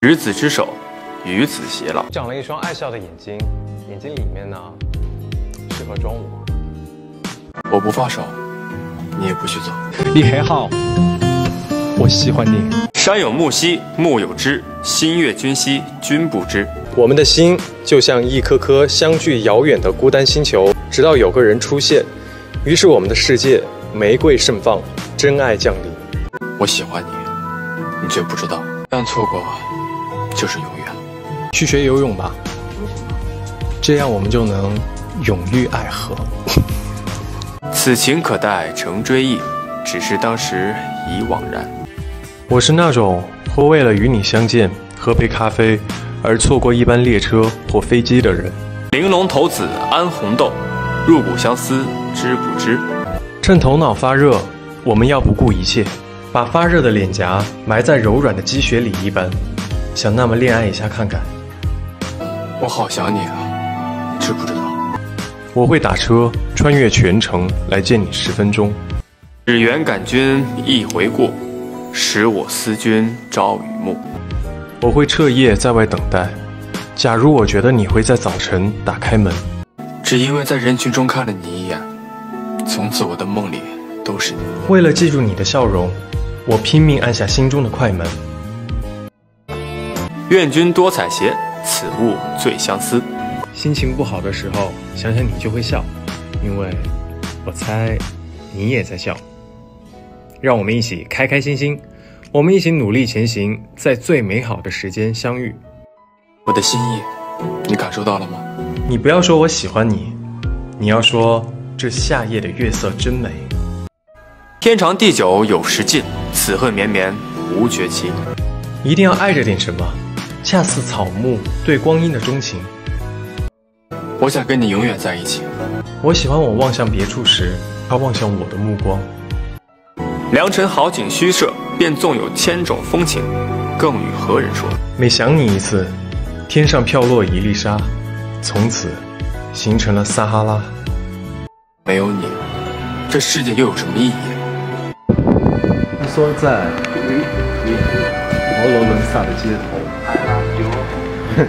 执子之手，与子偕老。 长了一双爱笑的眼睛，眼睛里面呢，适合装我。 我不放手，你也不许走。 你很好，我喜欢你。 山有木兮木有枝，心悦君兮君不知。 我们的心就像一颗颗相距遥远的孤单星球，直到有个人出现，于是我们的世界玫瑰盛放，真爱降临。 我喜欢你，你却不知道，但错过就是永远。 去学游泳吧，这样我们就能永浴爱河。 此情可待成追忆，只是当时已惘然。 我是那种会为了与你相见，喝杯咖啡而错过一班列车或飞机的人。 玲珑骰子安红豆，入骨相思知不知？ 趁头脑发热，我们要不顾一切，把发热的脸颊埋在柔软的积雪里一般，想那么恋爱一下看看。 我好想你啊，知不知道？ 我会打车穿越全城来见你10分钟。 只缘感君一回过，使我思君朝与暮。 我会彻夜在外等待，假如我觉得你会在早晨打开门， 只因为在人群中看了你一眼，从此我的梦里都是你。 为了记住你的笑容，我拼命按下心中的快门。 愿君多采撷，此物最相思。 心情不好的时候，想想你就会笑，因为我猜你也在笑。让我们一起开开心心，我们一起努力前行，在最美好的时间相遇。 我的心意，你感受到了吗？ 你不要说我喜欢你，你要说这夏夜的月色真美。 天长地久有时尽，此恨绵绵无绝期。 一定要爱着点什么，恰似草木对光阴的钟情。 我想跟你永远在一起。 我喜欢我望向别处时，他望向我的目光。 良辰好景虚设，便纵有千种风情，更与何人说？ 每想你一次，天上飘落一粒沙，从此形成了撒哈拉。 没有你，这世界又有什么意义？ 说在佛罗伦萨的街头。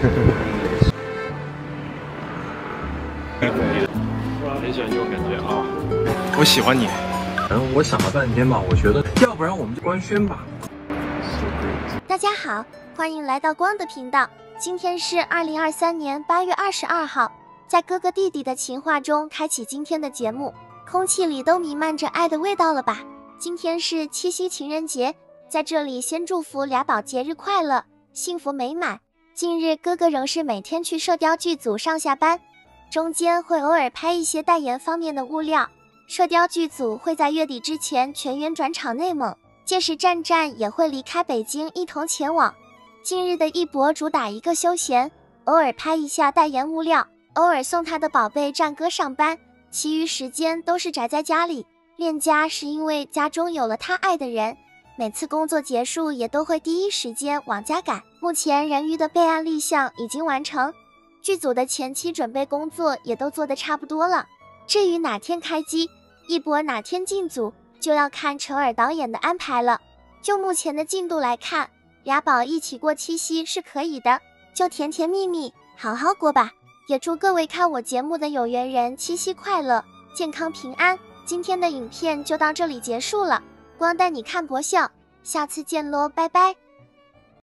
很喜欢这种感觉啊！我喜欢你。我想了半天吧，我觉得要不然我们就官宣吧。 大家好，欢迎来到光的频道。今天是2023年8月22号，在哥哥弟弟的情话中开启今天的节目，空气里都弥漫着爱的味道了吧？今天是七夕情人节，在这里先祝福俩宝节日快乐，幸福美满。近日哥哥仍是每天去射雕剧组上下班，中间会偶尔拍一些代言方面的物料。射雕剧组会在月底之前全员转场内蒙，届时战战也会离开北京一同前往。近日的一博主打一个休闲，偶尔拍一下代言物料，偶尔送他的宝贝战哥上班，其余时间都是宅在家里。恋家是因为家中有了他爱的人，每次工作结束也都会第一时间往家赶。目前人鱼的备案立项已经完成，剧组的前期准备工作也都做得差不多了。至于哪天开机，一博哪天进组，就要看陈尔导演的安排了。就目前的进度来看，俩宝一起过七夕是可以的，就甜甜蜜蜜好好过吧。也祝各位看我节目的有缘人七夕快乐，健康平安。今天的影片就到这里结束了，光带你看博笑，下次见喽，拜拜。